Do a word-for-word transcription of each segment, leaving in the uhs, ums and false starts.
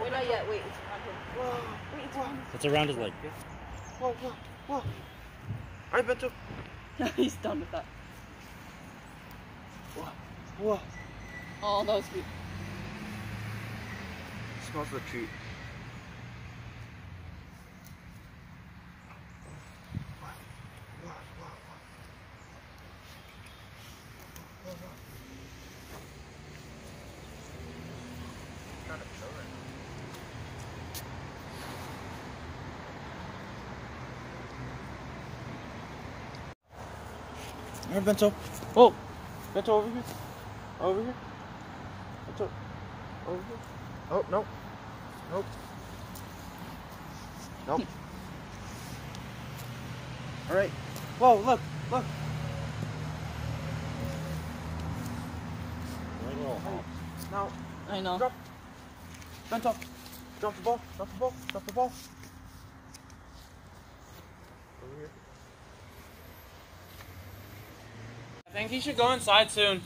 Wait, not yet. Wait, it's around him. Whoa. Wait, it's around him. It's around his leg. Whoa, whoa, whoa. Alright, Bento. He's done with that. Whoa, whoa. Oh, that was good. Smells the treat. Alright, Bento. Oh! Bento, over here. Over here. Bento. Over here. Oh, no. Nope. Nope. Alright. Whoa, look, look. Now, I know. drop. Bento. Drop the ball. Drop the ball. Drop the ball. Over here. I think he should go inside soon.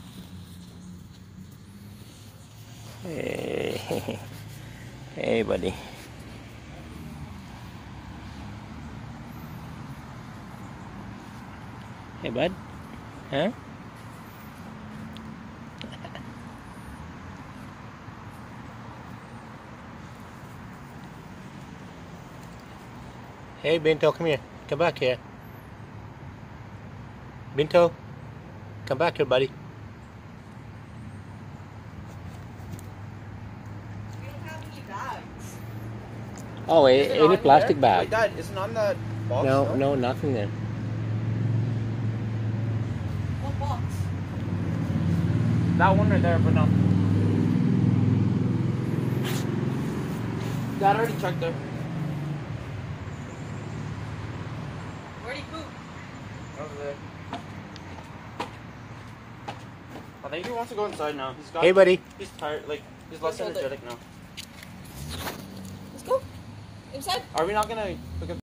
Hey, hey, buddy. Hey, bud. Huh? Hey, Bento, come here. Come back here. Bento, come back here, buddy. Oh, a, any plastic there? bag? Wait, Dad, isn't on that box? No, no, no, nothing there. What box? That one right there, but no. Dad already checked there. Where'd he poop? Over there. I think he wants to go inside now. He's got. Hey, buddy. He's tired. Like he's less Let's hold it. energetic now. Let's go. Inside. Are we not gonna